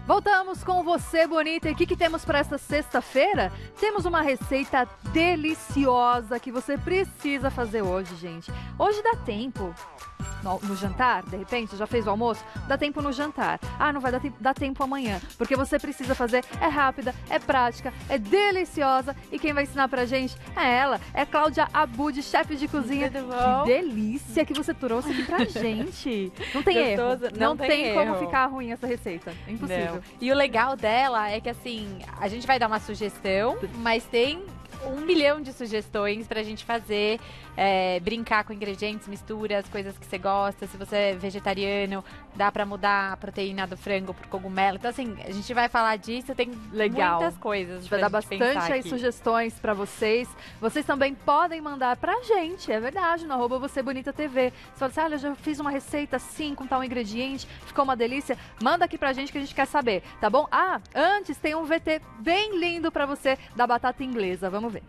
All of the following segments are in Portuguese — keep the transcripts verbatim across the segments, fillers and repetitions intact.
Voltamos com você, bonita. E o que, que temos para esta sexta-feira? Temos uma receita deliciosa que você precisa fazer hoje, gente. Hoje dá tempo. No, no jantar, de repente, já fez o almoço? Dá tempo no jantar. Ah, não vai dar, te dar tempo amanhã. Porque você precisa fazer, é rápida, é prática, é deliciosa. E quem vai ensinar pra gente é ela, é Cláudia Abud, chefe de cozinha. Tudo bom? Que delícia que você trouxe aqui pra gente. Não tem Gostoso, erro. não Não tem tem como erro. ficar ruim essa receita. É impossível. Não. E o legal dela é que, assim, a gente vai dar uma sugestão, mas tem um milhão de sugestões pra gente fazer, é, brincar com ingredientes, misturas, coisas que você gosta. Se você é vegetariano, dá pra mudar a proteína do frango pro cogumelo. Então, assim, a gente vai falar disso, tem Legal. muitas coisas. A gente vai pra dar gente bastante pensar aí aqui. sugestões pra vocês. Vocês também podem mandar pra gente, é verdade, no arroba Você Bonita T V. Você fala assim, olha, eu já fiz uma receita assim, com tal ingrediente, ficou uma delícia. Manda aqui pra gente que a gente quer saber, tá bom? Ah, antes tem um V T bem lindo pra você da batata inglesa. Vamos ver.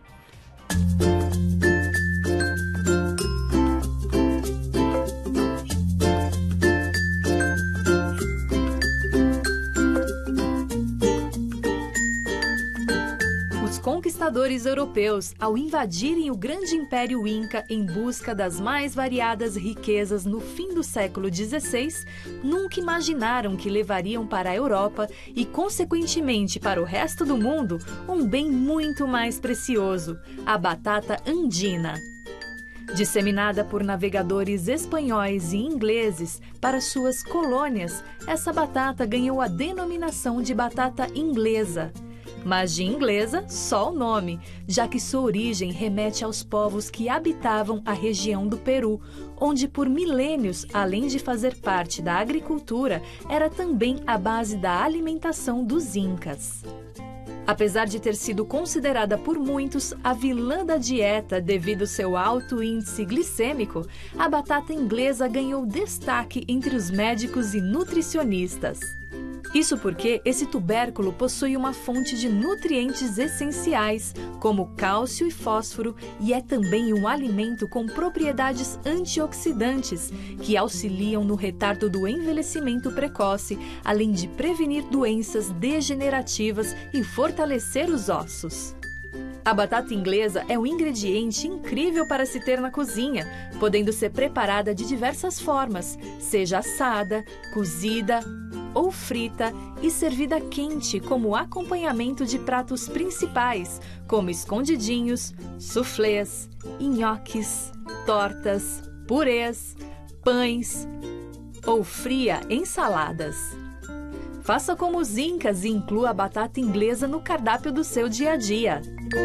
Os conquistadores europeus, ao invadirem o grande império Inca em busca das mais variadas riquezas no fim do século dezesseis, nunca imaginaram que levariam para a Europa e, consequentemente, para o resto do mundo, um bem muito mais precioso, a batata andina. Disseminada por navegadores espanhóis e ingleses para suas colônias, essa batata ganhou a denominação de batata inglesa. Mas de inglesa, só o nome, já que sua origem remete aos povos que habitavam a região do Peru, onde por milênios, além de fazer parte da agricultura, era também a base da alimentação dos incas. Apesar de ter sido considerada por muitos a vilã da dieta devido ao seu alto índice glicêmico, a batata inglesa ganhou destaque entre os médicos e nutricionistas. Isso porque esse tubérculo possui uma fonte de nutrientes essenciais, como cálcio e fósforo, e é também um alimento com propriedades antioxidantes, que auxiliam no retardo do envelhecimento precoce, além de prevenir doenças degenerativas e fortalecer os ossos. A batata inglesa é um ingrediente incrível para se ter na cozinha, podendo ser preparada de diversas formas, seja assada, cozida ou frita e servida quente como acompanhamento de pratos principais, como escondidinhos, suflês, nhoques, tortas, purês, pães ou fria em saladas. Faça como os incas e inclua a batata inglesa no cardápio do seu dia a dia.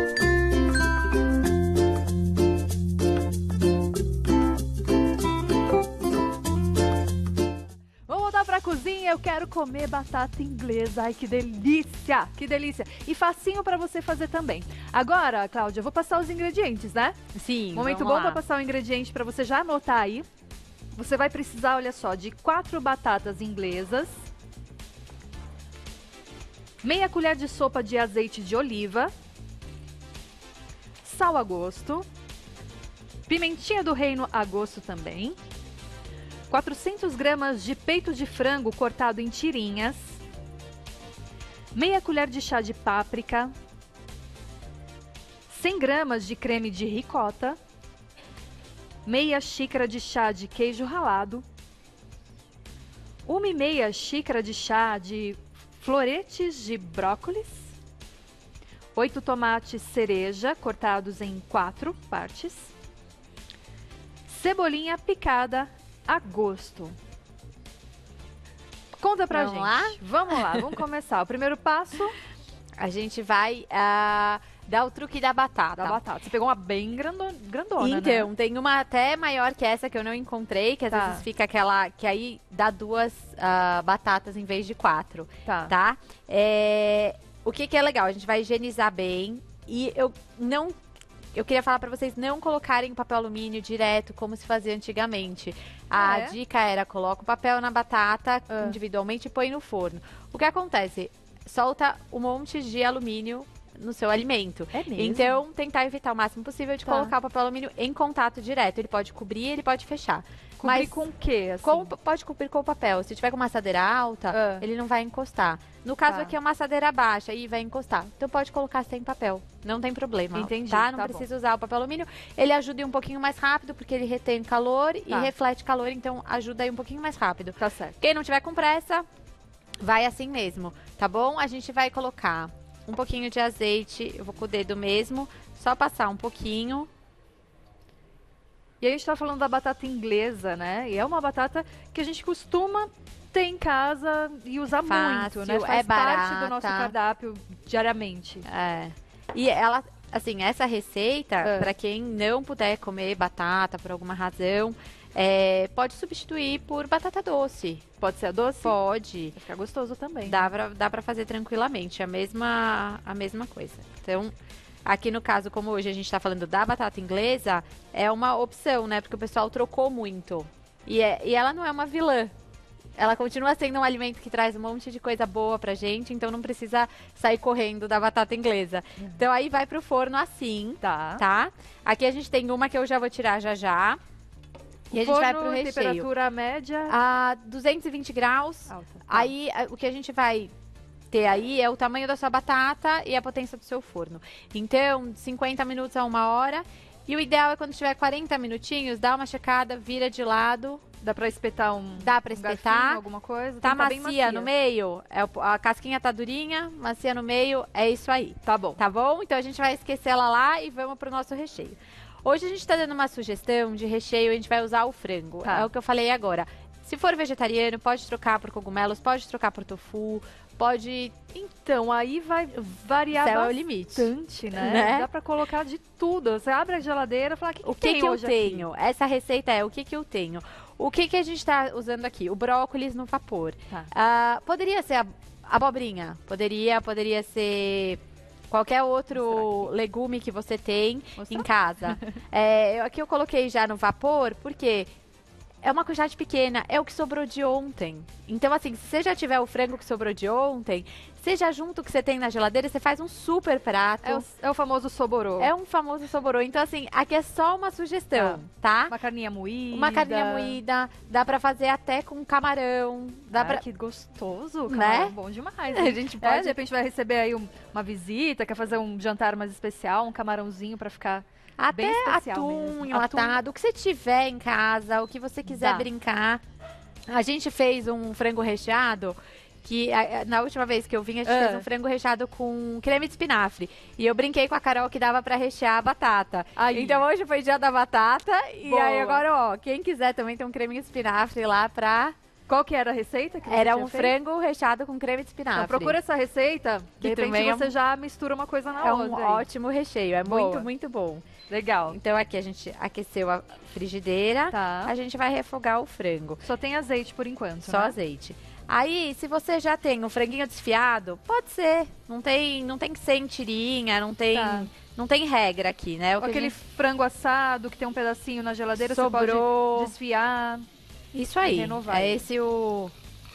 Pra cozinha, eu quero comer batata inglesa. Ai, que delícia, que delícia. E facinho pra você fazer também. Agora, Cláudia, eu vou passar os ingredientes, né? Sim, Momento vamos bom lá. pra passar o ingrediente pra você já anotar aí. Você vai precisar, olha só, de quatro batatas inglesas, meia colher de sopa de azeite de oliva, sal a gosto, pimentinha do reino a gosto também, quatrocentas gramas de peito de frango cortado em tirinhas, meia colher de chá de páprica, cem gramas de creme de ricota, meia xícara de chá de queijo ralado, uma e meia xícara de chá de floretes de brócolis, oito tomates cereja cortados em quatro partes, cebolinha picada a gosto. Conta pra Vamos gente. lá? Vamos lá, vamos começar. O primeiro passo A gente vai ah, dar o truque da batata. da batata. Você pegou uma bem grando- grandona, Então, né? tem uma até maior que essa que eu não encontrei, que às Tá. vezes fica aquela, que aí dá duas ah, batatas em vez de quatro, Tá. tá? É, o que que é legal? A gente vai higienizar bem e eu não... Eu queria falar pra vocês não colocarem papel alumínio direto, como se fazia antigamente. A Ah, é? dica era, coloca o papel na batata Ah. individualmente e põe no forno. O que acontece? Solta um monte de alumínio no seu alimento. É mesmo? Então, tentar evitar o máximo possível de Tá. colocar o papel alumínio em contato direto. Ele pode cobrir, ele pode fechar. Cobrir Mas com o quê, assim? com- pode cobrir com o papel. Se tiver com uma assadeira alta, Ah. ele não vai encostar. No caso Tá. aqui é uma assadeira baixa e vai encostar. Então pode colocar sem papel. Não tem problema. Entendi, Tá? Não tá precisa usar o papel alumínio. Ele ajuda aí um pouquinho mais rápido, porque ele retém calor e Tá. reflete calor. Então ajuda aí um pouquinho mais rápido. Tá certo. Quem não tiver com pressa, vai assim mesmo, tá bom? A gente vai colocar um pouquinho de azeite. Eu vou com o dedo mesmo. Só passar um pouquinho. E a gente tá falando da batata inglesa, né? E é uma batata que a gente costuma ter em casa e usar Fácil, muito, né? Faz é parte do barata. nosso cardápio diariamente. É. E ela, assim, essa receita, Ah. pra quem não puder comer batata por alguma razão, é, pode substituir por batata doce. Pode ser a doce? Pode. Vai ficar gostoso também. Dá pra, dá pra fazer tranquilamente. A mesma, a mesma coisa. Então, aqui no caso, como hoje a gente tá falando da batata inglesa, é uma opção, né? Porque o pessoal trocou muito. E, é, e ela não é uma vilã. Ela continua sendo um alimento que traz um monte de coisa boa pra gente, então não precisa sair correndo da batata inglesa. Então aí vai pro forno assim, Tá. tá? Aqui a gente tem uma que eu já vou tirar já já. E a gente vai pro recheio. Temperatura média A duzentos e vinte graus. alta. Tá. Aí a- o que a gente vai ter aí é o tamanho da sua batata e a potência do seu forno. Então, cinquenta minutos a uma hora. E o ideal é quando tiver quarenta minutinhos, dá uma checada, vira de lado. Dá pra espetar um Dá pra um garfinho, espetar. alguma coisa? Tá Tem que macia, bem no meio, é o- a casquinha tá durinha, macia no meio, é isso aí. Tá bom. Tá bom? Então a gente vai esquecer ela lá e vamos pro nosso recheio. Hoje a gente tá dando uma sugestão de recheio, a gente vai usar o frango. Tá. É o que eu falei agora. Se for vegetariano, pode trocar por cogumelos, pode trocar por tofu, pode... Então, aí vai variar Céu é o bastante, limite. né? Né? Dá pra colocar de tudo. Você abre a geladeira e fala, o que, que O que, tem que eu hoje aqui?" tenho? Essa receita é o que, que eu tenho. O que, que a gente tá usando aqui? O brócolis no vapor. Tá. Ah, poderia ser a abobrinha. Poderia, poderia ser qualquer outro legume que você tem Mostrar? em casa. É, eu- aqui eu coloquei já no vapor, porque é uma quantidade pequena, é o que sobrou de ontem. Então, assim, se você já tiver o frango que sobrou de ontem, você já junta o que você tem na geladeira, você faz um super prato. É o, é o famoso soborô. É um famoso soborô. Então, assim, aqui é só uma sugestão, tá? Uma carninha moída. Uma carninha moída, dá pra fazer até com camarão, dá Ai, pra... que gostoso, Né? camarão, bom demais. A hein? gente É, pode... de repente vai receber aí um- uma visita, quer fazer um jantar mais especial, um camarãozinho pra ficar Até bem especial atum mesmo. enlatado, o que você tiver em casa, o que você quiser Dá. brincar. A gente fez um frango recheado, que a- a- na última vez que eu vim, a gente Ah. fez um frango recheado com creme de espinafre. E eu brinquei com a Carol que dava pra rechear a batata. Aí. Então hoje foi dia da batata. E Boa. aí agora, ó, quem quiser também tem um creme de espinafre lá pra... Qual que era a receita que você Era tinha um feito? frango recheado com creme de espinafre. Então, procura essa receita, de Que repente também é você um- já mistura uma coisa na É outra. um aí. ótimo recheio, é Boa. muito, muito bom. Legal. Então aqui a gente aqueceu a frigideira, Tá. a gente vai refogar o frango, Só tem azeite por enquanto, só né? azeite. Aí, se você já tem um franguinho desfiado, pode ser. Não tem, não tem que ser em tirinha, não tem, Tá. não tem regra aqui, né? O Ou que a aquele gente- frango assado que tem um pedacinho na geladeira, você Sobrou. pode desfiar. Isso aí. renovar É ele. esse o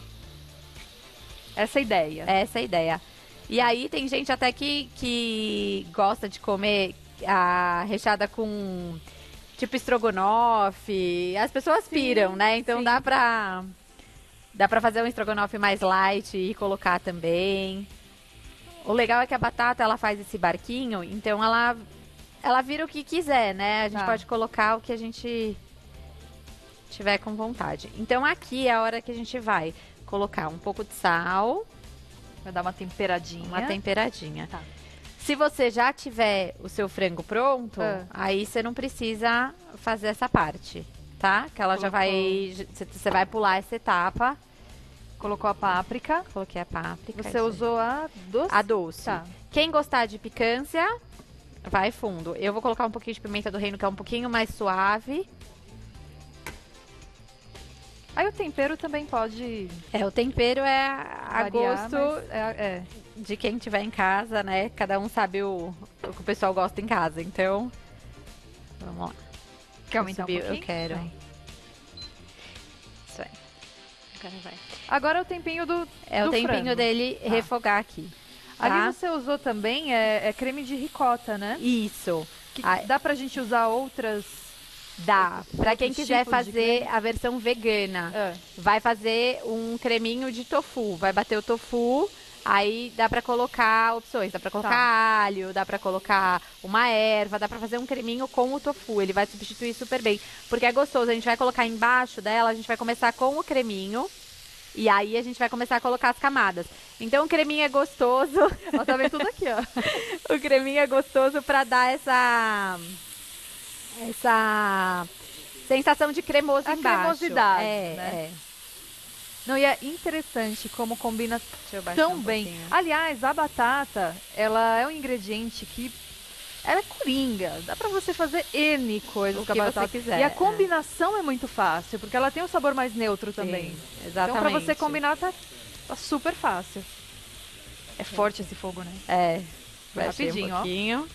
Essa é a ideia. é essa a ideia. E aí tem gente até que, que gosta de comer a recheada com tipo estrogonofe. As pessoas Sim, piram, né? Então sim. dá pra dá pra fazer um estrogonofe mais light e colocar também. O legal é que a batata ela faz esse barquinho, então ela ela vira o que quiser, né? A gente Tá. pode colocar o que a gente tiver com vontade. Então aqui é a hora que a gente vai colocar um pouco de sal, Vai dar uma temperadinha. uma temperadinha. Tá. Se você já tiver o seu frango pronto, Ah. aí você não precisa fazer essa parte, tá? Que ela já Colocou. vai... Você vai pular essa etapa. Colocou a páprica. Coloquei a páprica. Você isso aí. usou a doce? A doce. Tá. Quem gostar de picância, vai fundo. Eu vou colocar um pouquinho de pimenta do reino, que é um pouquinho mais suave. Aí o tempero também pode É, o tempero é a variar, gosto mas é, é. de quem tiver em casa, né? Cada um sabe o, o que o pessoal gosta em casa, então... Vamos lá. Quer aumentar um subir? pouquinho? Eu quero. Vai. Isso aí. Agora vai. Agora é o tempinho do É do o tempinho frango. dele Tá. refogar aqui. Ali você usou também é, é creme de ricota, né? Isso. Que Ah, dá pra gente usar outras... Dá. Pra quem outros quiser tipos de fazer creme? a versão vegana, É. vai fazer um creminho de tofu. Vai bater o tofu, aí dá pra colocar opções. Dá pra colocar Tá. alho, dá pra colocar uma erva, dá pra fazer um creminho com o tofu. Ele vai substituir super bem, porque é gostoso. A gente vai colocar embaixo dela, a gente vai começar com o creminho. E aí a gente vai começar a colocar as camadas. Então o creminho é gostoso. Ó, tá vendo tudo aqui, ó. O creminho é gostoso pra dar essa... Essa sensação de cremoso A embaixo. cremosidade, É, né? é. Não, e é interessante como combina Deixa eu baixar tão um bem. pouquinho. Aliás, a batata, ela é um ingrediente que... Ela é coringa. Dá pra você fazer N coisas O com a que você batata. quiser, E a é. combinação é muito fácil, porque ela tem um sabor mais neutro também. Sim, Então, exatamente. pra você combinar, tá, tá super fácil. É forte esse fogo, né? É. Vai Baixei rapidinho, um ó. pouquinho.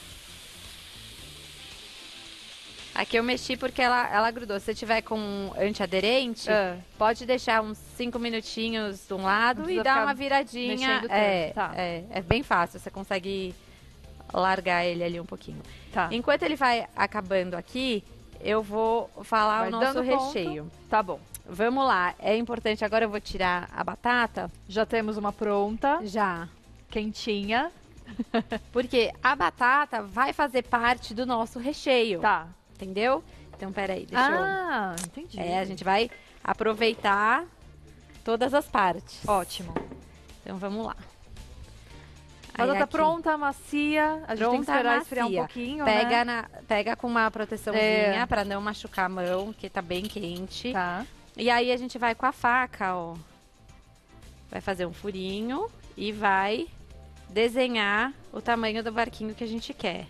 Aqui eu mexi porque ela, ela grudou. Se você tiver com antiaderente, É. pode deixar uns cinco minutinhos de um lado Não e precisa dar ficar uma viradinha. mexendo tanto, É, tá. é, é bem fácil. Você consegue largar ele ali um pouquinho. Tá. Enquanto ele vai acabando aqui, eu vou falar Vai o nosso dando ponto. recheio. Tá bom. Vamos lá. É importante, agora eu vou tirar a batata. Já temos uma pronta, Já. quentinha. Porque a batata vai fazer parte do nosso recheio. Tá. Entendeu? Então, peraí, deixa eu... Ah, entendi. É, a gente vai aproveitar todas as partes. Ótimo. Então, vamos lá. A Aí batata aqui, pronta, macia. A gente tem que pronta, esperar esfriar um macia. pouquinho, Pega, né? na, pega com uma proteçãozinha É. pra não machucar a mão, que tá bem quente. Tá. E aí, a gente vai com a faca, ó. Vai fazer um furinho e vai desenhar o tamanho do barquinho que a gente quer.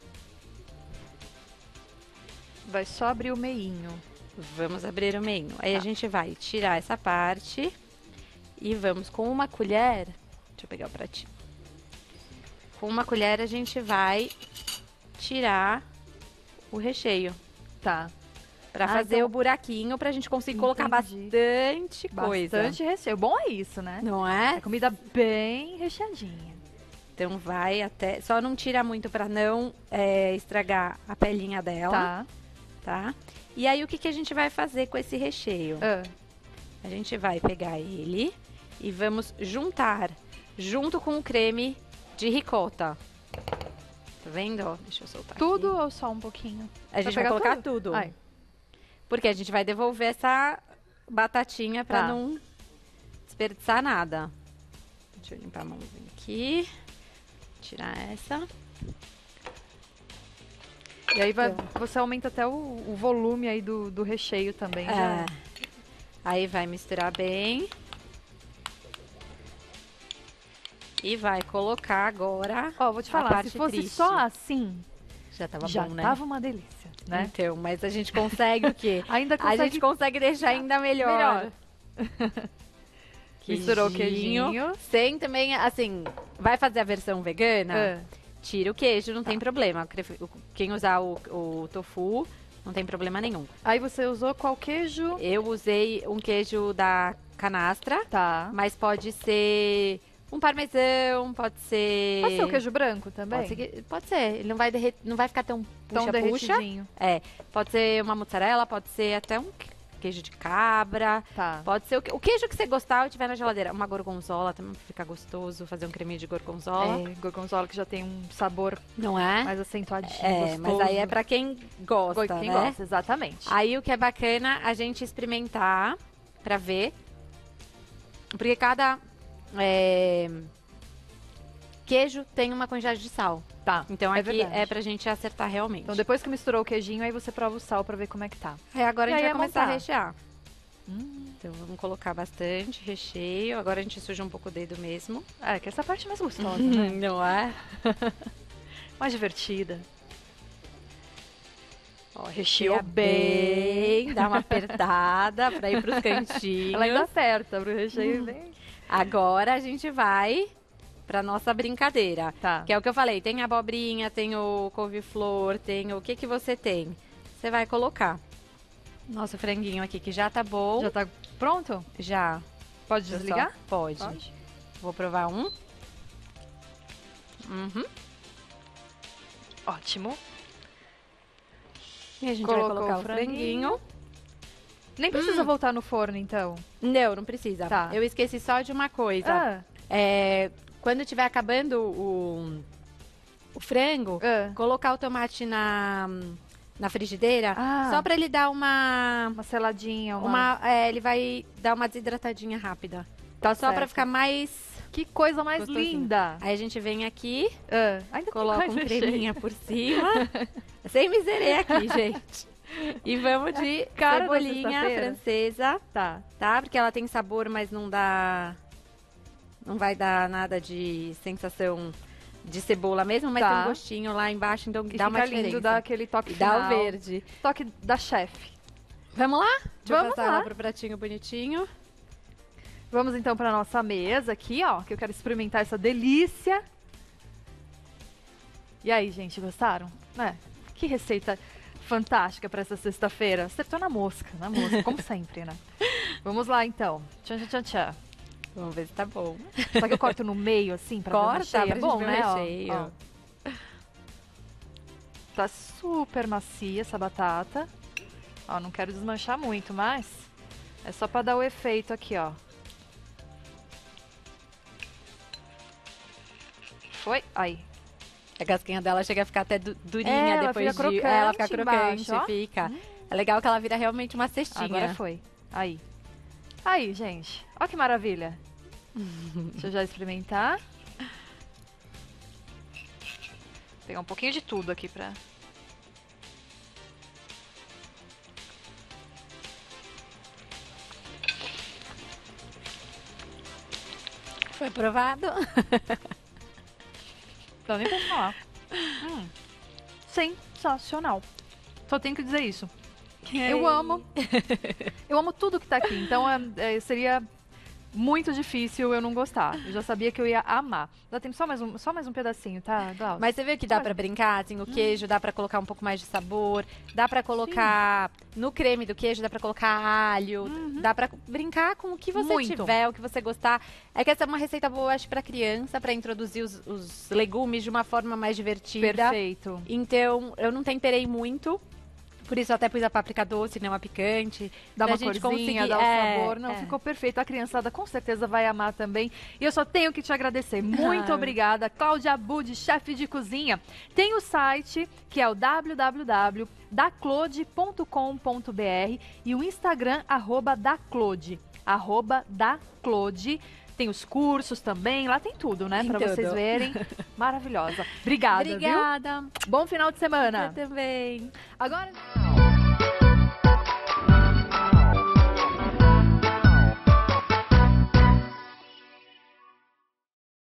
Vai só abrir o meinho. Vamos abrir o meio. Aí Tá. a gente vai tirar essa parte e vamos com uma colher. Deixa eu pegar o pratinho. Com uma colher a gente vai tirar o recheio Tá. pra Ah, fazer então- o buraquinho pra gente conseguir colocar Entendi. bastante coisa. Bastante recheio. Bom é isso, né? Não É é? comida bem recheadinha. Então vai até. Só não tira muito pra não é, estragar a pelinha dela, Tá. tá? E aí o que, que a gente vai fazer com esse recheio? Ah, A gente vai pegar ele e vamos juntar junto com o creme de ricota. Tá vendo? Ó, deixa eu soltar tudo aqui. ou só um pouquinho? A gente Vai vai pegar colocar tudo? tudo. Ai. Porque a gente vai devolver essa batatinha pra Tá. não desperdiçar nada. Deixa eu limpar a mãozinha aqui. Tirar essa. E aí vai, você aumenta até o, o volume aí do, do recheio também. É. Já. Aí vai misturar bem. E vai colocar agora. Ó, vou te a falar, parte se fosse triste. só assim, Já tava já bom, né? tava uma delícia, né? Então, mas a gente consegue o quê? Ainda A consegue gente consegue deixar ainda melhor. melhor. Misturou o queijinho. Sem também, assim, vai fazer a versão vegana? Ah, Tira o queijo, não tem problema. O- Quem usar o, o tofu, não tem problema nenhum. Aí você usou qual queijo? Eu usei um queijo da canastra, Tá. mas pode ser um parmesão, pode ser... Pode ser o queijo branco também? Pode ser, que- pode ser. Ele não vai, derret... não vai ficar tão Tão puxa-puxa. derretidinho. É, pode ser uma mozzarella, pode ser até um que- queijo de cabra. Tá. Pode ser o, que- o queijo que você gostar ou tiver na geladeira. Uma gorgonzola também fica gostoso, fazer um creminho de gorgonzola. É, gorgonzola que já tem um sabor Não é? mais acentuadinho, É, mas aí é pra quem gosta, Quem né? gosta, exatamente. Aí o que é bacana a gente experimentar pra ver. Porque cada é, queijo tem uma quantidade de sal. Tá, Então é aqui verdade. é pra gente acertar realmente. Então depois que misturou o queijinho, aí você prova o sal pra ver como é que tá. Aí agora E a gente aí vai é começar montar. a rechear. Hum. Então vamos colocar bastante recheio. Agora a gente suja um pouco o dedo mesmo. É, que essa parte é mais gostosa, né? Não é? Mais divertida. Ó, Recheou recheia bem, dá uma apertada pra ir pros cantinhos. Ela ainda aperta pro recheio Hum. bem. Agora a gente vai pra nossa brincadeira. Tá. Que é o que eu falei, tem abobrinha, tem o couve-flor, tem o que que você tem. Você vai colocar. Nosso franguinho aqui que já tá bom. Já tá pronto? Já. Pode Deixa eu desligar? só- Pode. Pode. Vou provar um. Uhum. Ótimo. E a gente Colocou vai colocar o o franguinho. Nem precisa Hum. voltar no forno, então. Não, não precisa. Tá. Eu esqueci só de uma coisa. Ah, É, quando estiver acabando o, o frango, ah. colocar o tomate na, na frigideira, Ah. só pra ele dar uma... Uma seladinha, uma... uma é, ele vai dar uma desidratadinha rápida. Tá Só pra certo. ficar mais... Que coisa mais Gostosinho. linda. Aí a gente vem aqui, Ah, ainda tem coloca mais um recheio. creminha por cima. Sem miserê aqui, gente. E vamos de Cara da cebolinha sexta-feira. francesa, Tá. tá? Porque ela tem sabor, mas não dá... Não vai dar nada de sensação de cebola mesmo, mas Tá. tem um gostinho lá embaixo, então E dá uma fica diferença. lindo, dá aquele toque E dá o final. verde. Toque da chefe. Vamos lá? Deixa Vamos eu passar lá. ela pro pratinho bonitinho. Vamos então para nossa mesa aqui, ó, que eu quero experimentar essa delícia. E aí, gente, gostaram? É. Que receita fantástica para essa sexta-feira. Acertou na mosca, na mosca, como sempre, né? Vamos lá, então. Tchan, tchan, tchan, tchan. Vamos ver se tá bom. Só que eu corto no meio, assim, pra ver o Corta, recheio. pra É gente bom, ver o né? Ó, recheio. ó. Tá super macia essa batata. Ó, não quero desmanchar muito, mas é só pra dar o efeito aqui, ó. Foi? Aí. A casquinha dela chega a ficar até du- durinha É, ela depois fica de... É, ela fica crocante crocante, embaixo, ó. fica. É legal que ela vira realmente uma cestinha. Agora foi. Aí. Aí, gente. Ó que maravilha. Deixa eu já experimentar. Vou pegar um pouquinho de tudo aqui pra... Foi aprovado. Não dá nem pra falar. Hum. Sensacional. Só tenho que dizer isso. Eu amo. Eu amo tudo que tá aqui. Então é, é, seria muito difícil eu não gostar. Eu já sabia que eu ia amar. Dá tempo só mais um, só mais um pedacinho, tá, Glaucia? Mas você vê que dá Mas- pra brincar, assim, o queijo, dá pra colocar um pouco mais de sabor, dá pra colocar no creme do queijo, dá pra colocar alho, dá pra brincar com o que você Muito. tiver, o que você gostar. É que essa é uma receita boa, eu acho, pra criança, pra introduzir os, os legumes de uma forma mais divertida. Perfeito. Então, eu não temperei muito. Por isso eu até pus a páprica doce, não a picante. Dá pra uma gente corzinha, conseguir- dá o é, sabor. Não, é. ficou perfeito. A criançada com certeza vai amar também. E eu só tenho que te agradecer. Muito Ah. obrigada, Cláudia Budi, chefe de cozinha. Tem o site, que é o w w w ponto daclode ponto com ponto b r e o Instagram, arroba daclode. Arroba daclode. Tem os cursos também, lá tem tudo, né? Tem Pra tudo. vocês verem. Maravilhosa. Obrigada, Obrigada. viu? Bom final de semana. Você também. Agora...